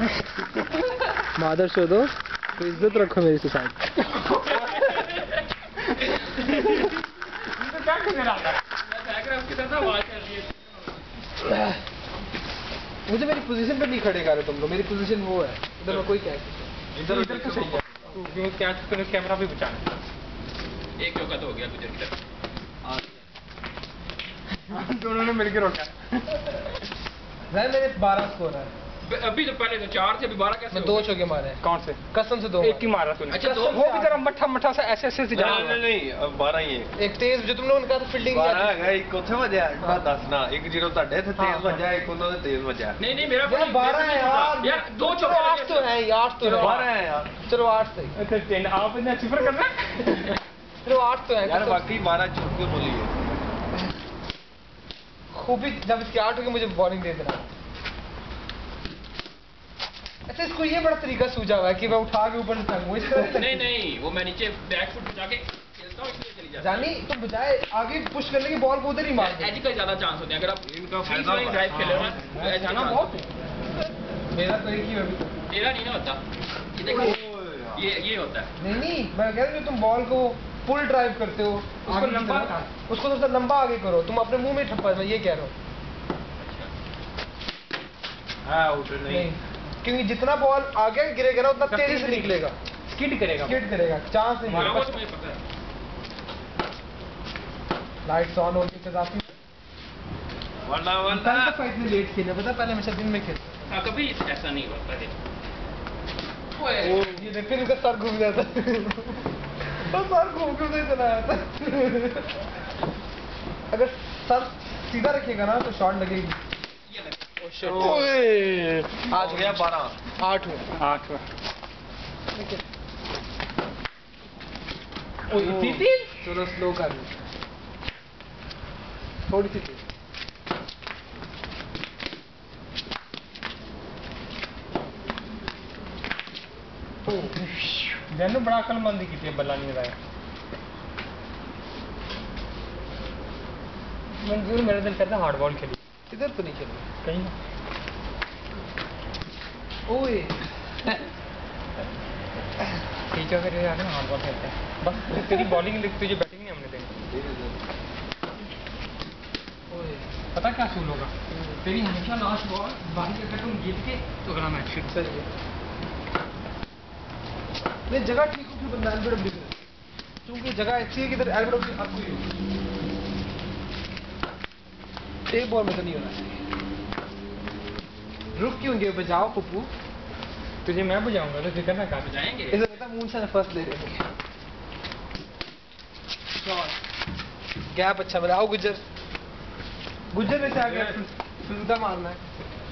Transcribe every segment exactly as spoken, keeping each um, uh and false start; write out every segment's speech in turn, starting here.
मादर शो दो तो इज्जत रखो मेरी सोसाइटी। क्या करने रहा था? उसकी तरफ आवाज कर रही है। मुझे मेरी पोजीशन पे नहीं खड़े कर रहे तुम लोग। मेरी पोजीशन वो है, इधर में कोई क्या है, इधर इधर तो सही है। क्यों क्या तूने कैमरा भी बचाना। एक चौका तो हो गया गुजर की तरफ। दोनों ने मिलकर रोका। मेरे बारह स्कोर है अभी। तो पहले तो चार थे, अभी बारह कैसे? मैं दो चौके मारे। कौन से? कसम से दो। एक ही मारा तूने। अच्छा दो। वो भी जरा मट्ठा मट्ठा सा ऐसे ऐसे जा। नहीं नहीं अब बारह ही है। एक तेज जो तुम लोगों ने कहा था फील्डिंग बारह है एक कोथे वजह है दस ना एक जीरो ਤੁਹਾਡੇ थे तेज वजह एक उन्होंने तेज वजह। नहीं नहीं मेरा बारह है यार। यार दो चौके आठ तो है आठ तो है। बारह है यार। चलो आठ सही। अच्छा तीन आप इतना सिफर करना। चलो आठ तो है यार बाकी बारह चुप के बोलिए। खूबी जब इसकी आठ होगी मुझे बॉलिंग दे देना। अच्छा इसको ये बड़ा तरीका सूझा हुआ है कि मैं उठा के ऊपर फेंकूं इस तरह। नहीं नहीं वो मैं नीचे बैक फुट बचा के खेलता हूं इसलिए चली जाती। जानी तुम बजाय आगे पुश करने की बॉल को उधर ही मार दो। एज का ज्यादा चांस होता है अगर आप इनका फायदा ड्राइव खेलो ना तो जाना बहुत। मेरा तो एक ही है। तेरा नहीं ना होता ये देखो ये ये होता है। नहीं नहीं मैं कह रहा हूं तुम बॉल को फुल ड्राइव करते हो उसको लंबा उसको थोड़ा सा लंबा आगे करो। तुम अपने मुंह में ठप्पा मैं ये कह रहा हूं। हां आउट नहीं क्योंकि जितना बॉल आगे गिरेगा ना उतना तेजी से निकलेगा। स्किड करेगा स्किड करेगा चांस नहीं। हमारा वो तुम्हें पता है। लाइट्स ऑन होती है काफी। वरना वरना तो फाइट में लेट खेला पता पहले हमेशा दिन में खेलता। हां कभी ऐसा नहीं होता है। ओए ये देख फिर इसका सर घूम जाता है। बस सर घूम के उधर चला जाता है। अगर सर सीधा रखिएगा ना तो शॉट लगेगी। ओए आज हो गया बारह आठ हुए आठ हुए। चलो स्लो कर थोड़ी सी जैनू बड़ा अकलमंदी की थी बल्ला नहीं लगाया। मंजूर मेरा दिल करता हार्ड बॉल खेली। इधर तो नहीं खेलो कहीं ओए टीचर कर रहे हैं हार्ड बॉल खेलते हैं बस। तेरी बॉलिंग तुझे बैटिंग नहीं हमने देनी। ओए पता क्या सूल होगा तेरी हमेशा लास्ट बॉल बाकी अगर तुम जीत के तो अगला मैच फिर सही है। नहीं जगह ठीक हो फिर बंदा एल्बोडब्ल्यू करे क्योंकि जगह ऐसी है कि इधर एल्बोडब्ल्यू आपको ही होगी। एक बॉल में तो नहीं होना चाहिए। रुक क्यों गए बजाओ पप्पू। तुझे मैं बजाऊंगा तो फिर करना कहाँ बजाएंगे। इसे पता मून से फर्स्ट ले रहे हैं। गैप अच्छा मिला। आओ गुज्जर गुज्जर में से आ गया सीधा मारना है।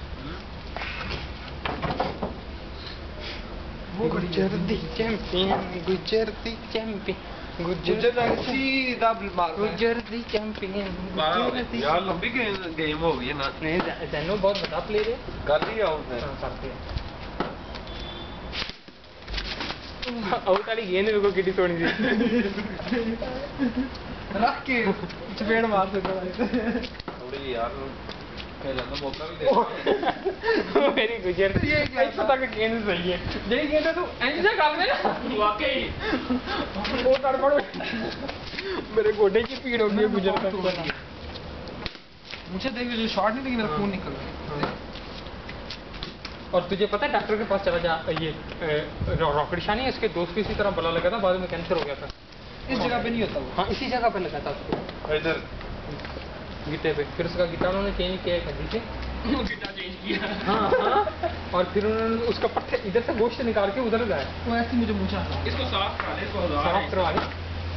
वो गुज्जर दी चैंपियन गुज्जर दी चैंपियन गुज्जर ने सीधा मार गुज्जर दी चैंपियन। यार लंबी गेम हो गई ना। नहीं जैनो बहुत बड़ा प्लेयर है। कर लिया उसने करते हैं आउट वाली गेंद मेरे को कितनी तोड़ी थी। रख के चपेड़ मार सकता थोड़ी यार खेलने का मौका भी दे। मेरी गुजर ये ऐसा था कि गेंद सही है जेडी गेंद तो ऐसे कर दे ना वाकई वो तड़पड़ मेरे गोडे की पीड़ हो गई गुजर का। मुझे देखिए जो शॉट नहीं लगी मेरा खून निकल रहा है। और तुझे पता है डॉक्टर के पास चला जा ये रॉकेट शानी है इसके दोस्त को इसी तरह बला लगा था बाद में कैंसर हो गया था। इस जगह पे नहीं होता वो। हाँ इसी जगह पे लगा था उसको इधर गीते पे। फिर उसका गीता उन्होंने चेंज किया है खड्डी से गीता चेंज किया। हाँ हाँ और फिर उन्होंने उसका पट्टे इधर से गोश्त निकाल के उधर लगाया। वो ऐसे मुझे पूछा इसको साफ करा ले इसको साफ करवा ले।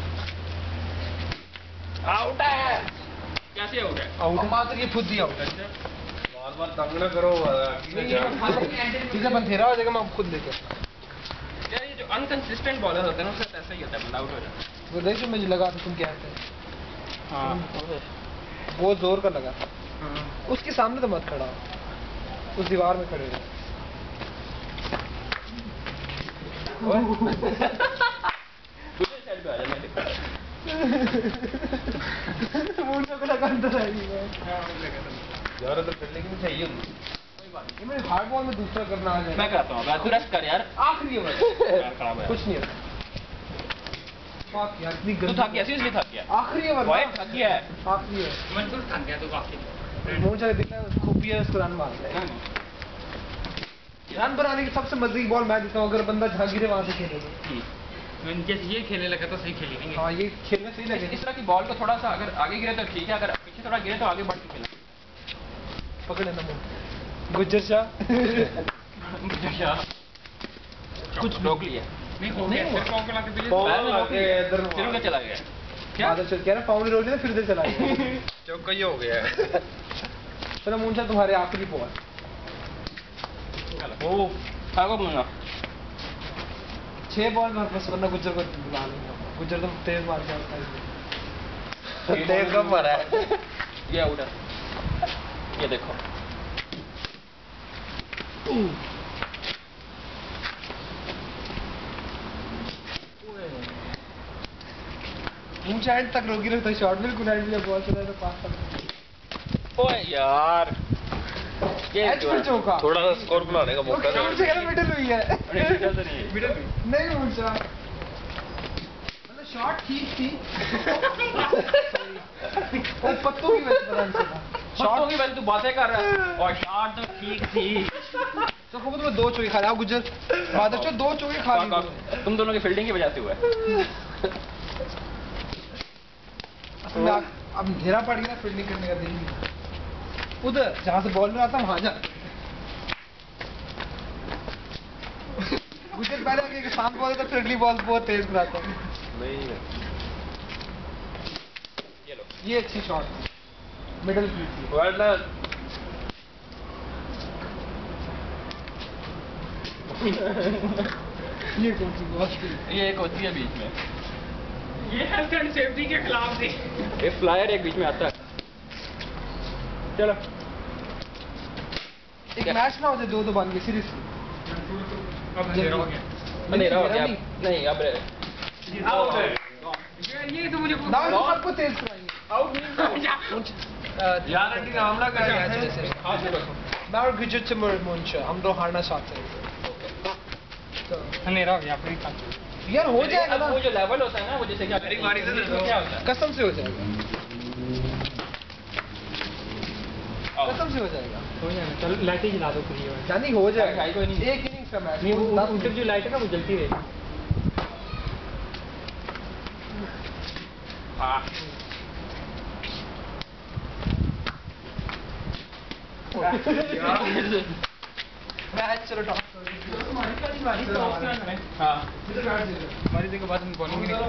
आउट है कैसे आउट है आउट मात्र ये खुद ही आउट है। बार बार तंग ना करो। इसे बंधेरा हो जाएगा मैं खुद लेके। यार ये जो अनकंसिस्टेंट बॉलर होते हैं ना उसका ऐसा ही होता है बंदा आउट हो जाता है। वो देखो मुझे लगा था तुम क्या कहते हैं। हाँ बहुत जोर का लगा था। उसके सामने तो मत खड़ा हो उस दीवार में खड़े रहो। यार तो फील्डिंग में सही होगी कोई बात नहीं। ये मैं हार्ड बॉल में दूसरा करना आ जाए। मैं कराता हूँ, तू रेस्ट कर यार। आखिरी ओवर यार खराब है। कुछ नहीं होता। यार इतनी तू थक गया, सीरियसली थक गया। आखिरी ओवर भाई थक गया है। आखिरी ओवर मंजूर थक गया तू काफी। मुंह चले दिखता है खूबिया उसको रन मार रहा है। रन बनाने की सबसे मजे की बॉल मैं देता हूँ अगर बंदा जहाँ गिरे वहाँ से खेले तो। जैसे ये खेलने लगा तो सही खेलेंगे। हाँ ये खेलने सही लगे। इस तरह की बॉल को थोड़ा सा अगर आगे गिरे तो ठीक है, अगर पीछे थोड़ा गिरे तो आगे बढ़ के खेलना। पकड़ लेना मुंह। गुज्जर शाह गुज्जर शाह कुछ रोक लिया। नहीं हो गया, फिर पाँव के लाके पीछे पाँव लाके इधर फिर उधर चला गया। क्या आदर चल कह रहा पाँव नहीं रोक लिया फिर इधर चला गया। चौका ही हो गया है। चलो मुंशा तुम्हारे आखिरी बॉल। ओ भागो मुन्ना। छह बॉल में बस वरना गुज्जर को बुला लेंगे। गुज्जर तो तेज मार के आता है। तेज कब मारा है? ये आउट है। ये देखो मुंशा एंड तक रोकी रहता शॉट बिल्कुल एंड में बॉल चला तो पास तक। ओए यार ये एच पर चौका। थोड़ा सा स्कोर बनाने का मौका शॉट से कहना मिडल हुई है। मिडल तो नहीं है। मिडल नहीं मुंशा मतलब शॉट ठीक थी। वो पत्तों की वजह से पता नहीं चला। शॉट की वजह तू बातें कर रहा है और शॉट तो ठीक थी। तो खूब तुम्हें दो चौके खा रहे आप गुज्जर बादशाह दो चौके खा लिए तुम दोनों की फील्डिंग की वजह से हुआ है। असल में आप- अब घेरा पड़ गया फील्डिंग करने का दिन उधर जहाँ से बॉल में आता वहाँ जा। गुज्जर पहले आगे शांत बॉल तो फ्रेंडली बॉल बहुत तेज कराता है। नहीं है। ये लो ये अच्छी शॉट मिडल की थी। Well done. ये कौन सी बॉल थी? ये एक होती है बीच में, ये हेल्थ एंड सेफ्टी के खिलाफ थी। एक फ्लायर एक बीच में आता है। चलो एक मैच ना हो जाए दो दो बन गए सीरीज। अब अंधेरा हो गया। अंधेरा हो गया नहीं अब आउट है। ये तो मुझे ना तो सबको तेज कराएंगे। आउट नहीं यार अंटी नाम ना कर यार। मैं और गुज्जर चमर मुंशा हम दो हारना चाहते हैं। अंधेरा हो गया अपनी यार हो जाएगा ना। वो जो लेवल होता है ना वो जैसे कि मेरी बारी से दे दो। क्या होता है कसम से हो जाएगा। कसम से हो जाएगा। हो जाएगा। चल लाइटें जला दो खुली है जानी हो जाएगा। भाई कोई नहीं। एक इनिंग्स का मैच नहीं वो उधर जो लाइट है ना वो जलती रहेगी। हाँ मैच चलो टॉप हाँ हमारी देखो बाद में बॉलिंग नहीं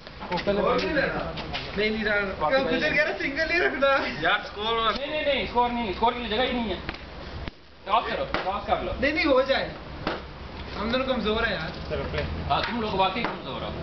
नहीं नहीं यार गुज्जर कह रहा सिंगल ही रखना। यार स्कोर नहीं नहीं नहीं स्कोर नहीं स्कोर के लिए जगह ही नहीं है। टॉस करो टॉस कर लो। नहीं नहीं हो जाए हम दोनों कमजोर है यार। चलो प्ले। हाँ तुम लोग वाकई कमजोर हो।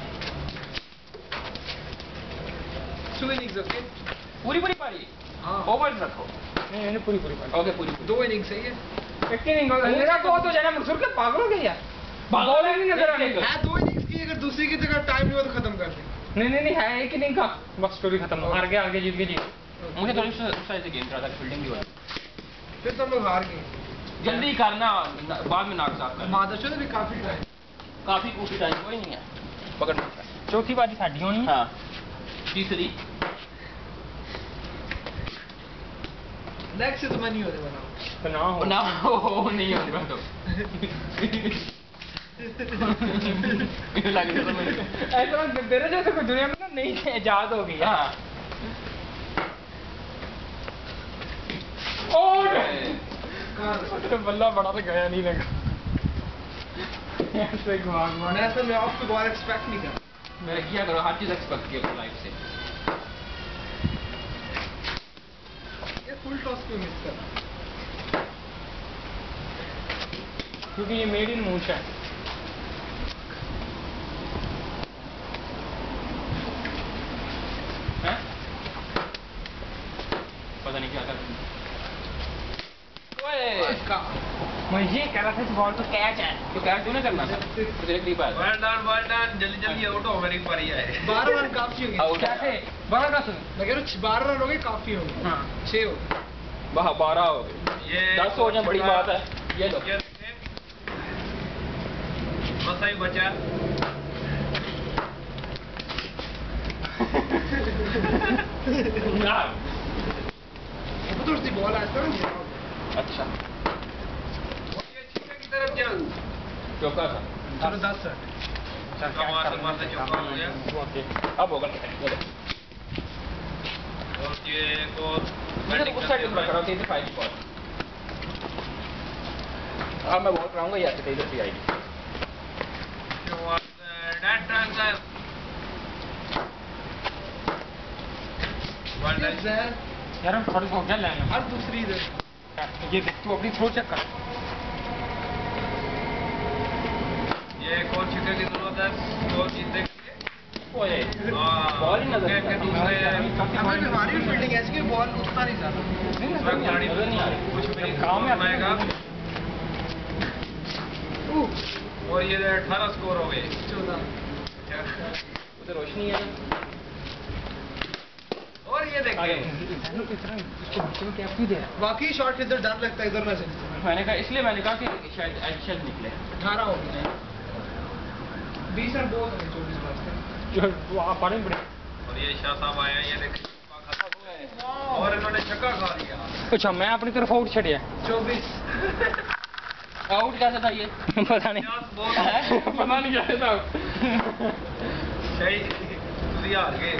टू इनिंग्स ओके पूरी पूरी पारी हाँ ओवर्स रखो। नहीं नहीं पूरी पूरी पारी ओके पूरी दो इनिंग्स सही है। एक इनिंग मेरा बहुत हो जाना मंसूर के पागल हो गया यार। बॉलिंग नहीं नजर आ रही है दो इनिंग्स की अगर दूसरी की जगह टाइम नहीं हुआ तो खत्म कर दे। नहीं नहीं नहीं है एक इनिंग का बस स्टोरी खत्म हार गया आगे जीत गए जी। मुझे थोड़ी सा से गेम करा था फील्डिंग भी हो फिर तो हम लोग हार गए। जल्दी करना बाद में नाक साफ करना। मादरशो ने भी काफी टाइम काफी कोशिश टाइम कोई नहीं है पकड़ चौथी बाजी साडी होनी हाँ तीसरी नेक्स्ट तो मैं नहीं होने वाला तो ना हो ना हो नहीं होने वाला तो लग रहा है ऐसा तेरे जैसे कोई दुनिया में ना नहीं इजाद हो गई हाँ और तो बल्ला बड़ा तो गया नहीं लगा ऐसे घुमा घुमा मैं ऐसा मैं ऑफ की बॉल एक्सपेक्ट नहीं कर। मैंने किया करो हर चीज एक्सपेक्ट किया अपनी लाइफ से। ये फुल टॉस क्यों मिस कर? क्योंकि ये मेड इन मोशन है पता नहीं क्या कर मैं ये कह रहा था इस बॉल तो कैच है तो कैच क्यों नहीं करना था तेरे क्लिप आया वेल डन वेल डन जल्दी जल्दी आउट हो मेरी पारी है। बारह रन काफी होंगे। आउट कैसे बारह का सुन मैं कह रहा हूँ बारह रन हो गए काफी होंगे। हाँ छह हो वाह बारह हो गए, ये दस हो जाए बड़ी बात है। ये लो ये देखें, मसा ही बचा। यार वो थोड़ी सी बॉल आता है। अच्छा और ये छक्के की तरफ जाऊं। चौका था। चलो दस है। चौका मारते मारते चौका हो गया। ओके अब होगा ये लो। और ये को इधर उस साइड में करो तीन से फाइव की बॉल। अब मैं बॉल कराऊंगा या तो इधर से आएगी। जो नेट ट्रांसफर वन यार हम थोड़ी हो गया लेना। हर दूसरी इधर। ये देख तू अपनी थ्रो चेक कर। ये कौन छक्के की जरूरत है तो जीतने के लिए। ओए हाँ, बॉल ही नजर के नहीं दूसरे हमें भी हमारी भी फील्डिंग ऐसी कि बॉल उतना नहीं जाता। नजर नहीं आ रही, नजर नहीं आ रही। कुछ भी काम में आता आएगा। है। और ये अठारह स्कोर हो गए। चौदह। उधर रोशनी है। और ये आगे देखिए क्या क्यों दे रहा बाकी शॉट इधर डर लगता है इधर ना चले। मैंने कहा इसलिए मैंने कहा कि शायद शायद निकले। अठारह हो गए। बीस रन बहुत है चौबीस बार से। जो वहाँ पानी में पड़े। और ये शाह साहब आए हैं, ये देखिए और इन्होंने छक्का खा लिया। अच्छा मैं अपनी तरफ आउट छड़िया। चौबीस। आउट कैसे था ये पता नहीं। पचास बहुत पता नहीं कैसे था। सही ਤੁਸੀਂ हार गए।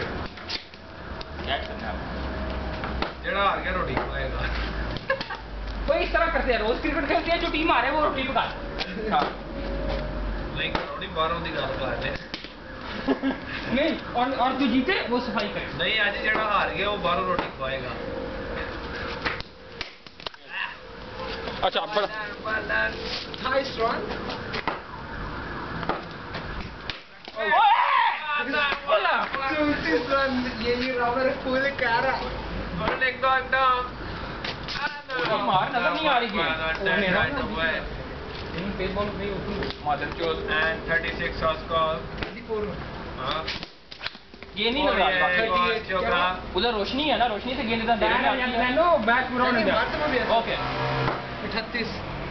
जेड़ा हार गया रोटी खाएगा। वो इस तरह करते हैं रोज क्रिकेट खेलते हैं जो टीम हारे वो रोटी पका। हाँ नहीं रोटी बाहरों की गल करते नहीं और और जो जीते वो सफाई करे। नहीं आज जेड़ा हार गया वो बाहरों रोटी खाएगा। अच्छा बड़ा अट्ठाईस रन। चौंतीस रन। ये ये रावर पूरे कह रहा। और एक दो एकदम मार नजर नहीं आ रही है। मदर चोद एंड थर्टी सिक्स स्कोर। हाँ ये नहीं नजर आ रहा। चौका उधर रोशनी है ना, रोशनी से गेंद इधर दे रहे हैं। बैक ओके अठतीस।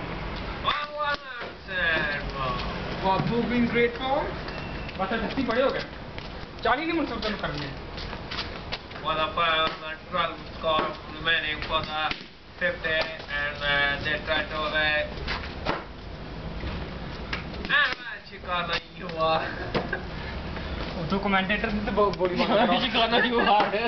Babu in great form. बस अठत्ती बड़े हो गए। चालीस ही मुझसे उतर करनी है। For the final twelve score remaining for the fifty and uh, they try to uh, शिकार नहीं हुआ। तो कमेंटेटर ने तो बहुत बड़ी बात है। शिकार नहीं हुआ है।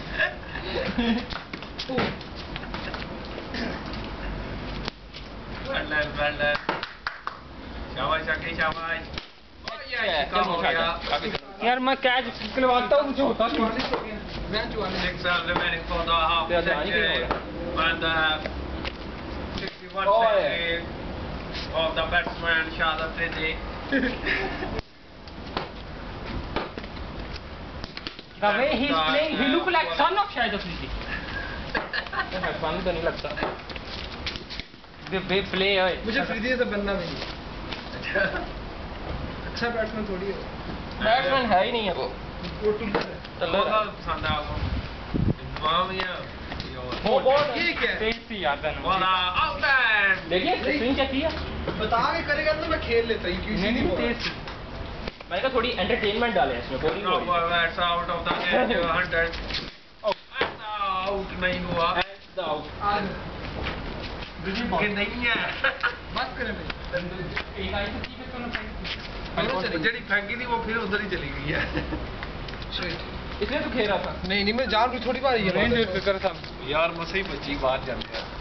Well done, well done. शाबाश शाकी शाबाश। और ये शिकार हो गया। यार मैं कैच खिलवाता हूँ मुझे होता नहीं। Six are remaining for the half Yeah, yeah, century yeah. and the sixty-one Oh, century of the batsman Shahid Afridi. The way he is playing, he look like son of Shahid Afridi. Son तो नहीं लगता। The way play है। मुझे फ्रीदी से बनना भी नहीं। अच्छा बैट्समैन थोड़ी है। बैट्समैन है ही नहीं है वो। वो टुल्लर है। बहुत पसंद है आपको। मामिया वो बहुत ये क्या है? तेज सी आता है ना। वाला आउट एंड देखिए स्विंग क्या किया। बता के करेगा तो मैं खेल लेता हूँ क्यों नहीं बोल तेज सी। मैंने कहा थोड़ी एंटरटेनमेंट डाले इसमें bowling हो रही है। that's out of the game hundred out नहीं हुआ And the out. आज कि नहीं है बात करें भाई एक आई तो ठीक है तो ना दोनों चले गए। ਜਿਹੜੀ ਫੈਂਕੀ ਦੀ ਉਹ ਫਿਰ ਉਧਰ ਹੀ ਚਲੀ ਗਈ ਹੈ Shit. इसलिए तो खेल रहा था। नहीं नहीं मैं जान बुझ थोड़ी बार ही है नहीं नहीं कर साहब ਯਾਰ ਮਸੇ ਹੀ ਬੱਚੀ ਬਾਹਰ ਜਾਂਦੇ ਆ